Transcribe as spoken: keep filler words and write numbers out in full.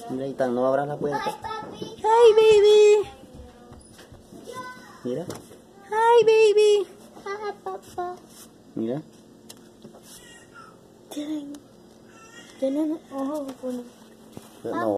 Mira, y tan no abras la puerta. Hi, baby. Mira, Hi, baby. Hi, papá. mira. Tienen, tienen ojos bonitos. No.